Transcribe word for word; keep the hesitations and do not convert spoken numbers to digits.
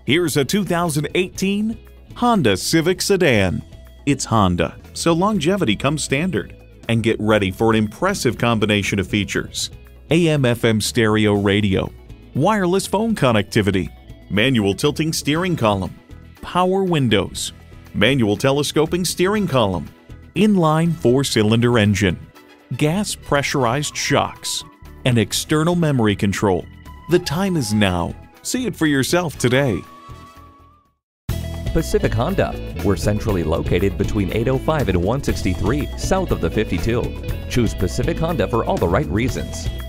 Here's a two thousand eighteen Honda Civic sedan. It's Honda, so longevity comes standard. And get ready for an impressive combination of features: A M F M stereo radio, wireless phone connectivity, manual tilting steering column, power windows, manual telescoping steering column, inline four-cylinder engine, gas pressurized shocks, and external memory control. The time is now. See it for yourself today. Pacific Honda. We're centrally located between eight oh five and one sixty-three, south of the fifty-two. Choose Pacific Honda for all the right reasons.